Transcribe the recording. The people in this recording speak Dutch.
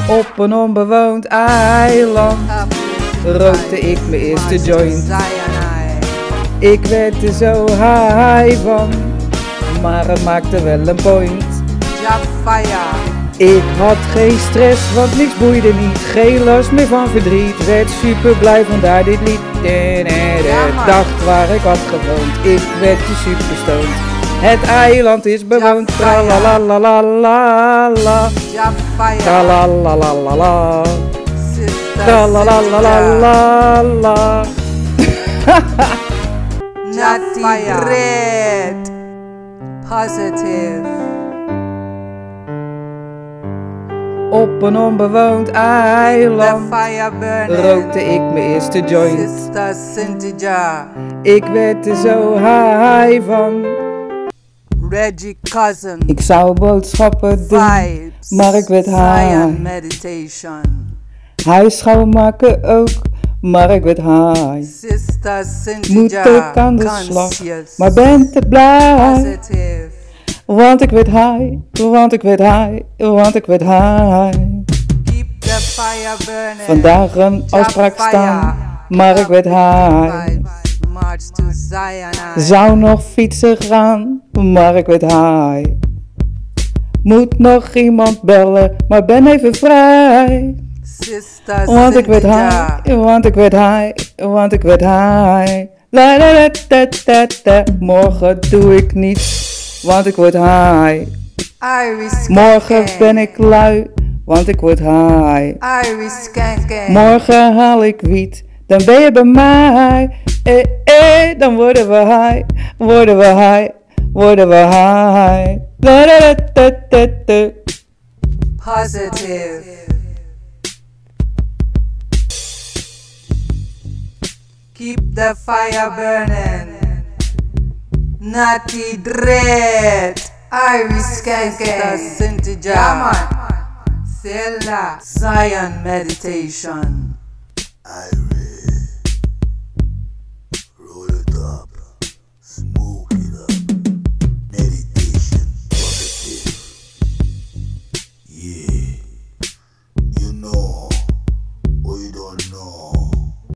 Op een onbewoond eiland rookte ik mijn eerste joint. Ik werd er zo high van, maar het maakte wel een point. Ik had geen stress, want niks boeide niet. Geen last meer van verdriet, werd super blij, vandaar dit lied. Dacht waar ik had gewoond, ik werd je super stoned. Het eiland is bewoond, tralalalalala, tralalalalala, tralalalalala. Natty red, positive. Op een onbewoond eiland rookte ik mijn eerste joint. Sista cynthijah. Ik werd er zo high van. Reggie, koszin. Ik zou boodschappen doen, Vibes. maar ik werd high. Meditation. Huis schoonmaken ook, maar ik werd high. Sista cynthijah. Moet ook aan de slag, Conscious. maar ben te blij. Positive. Want ik werd high, want ik werd high, want ik werd high. Keep the fire burning. Vandaag een afspraak staan, maar ik werd high. March to Zion. Zou nog fietsen gaan, maar ik werd high. Moet nog iemand bellen, maar ben even vrij. Sister Want ik werd cynthijah. high, want ik werd high, want ik werd high. La la la ta ta ta. Morgen doe ik niets, want ik word high. Iris Morgen skanking. ben ik lui, want ik word high. Iris skanking. Morgen haal ik wiet, dan ben je bij mij. Dan worden we high, worden we high, worden we high. La la la ta ta ta. Positive. Keep the fire burning. Natty dread. Iris skanking. Cynthijah. Yeah, man. Zelda. Zion meditation.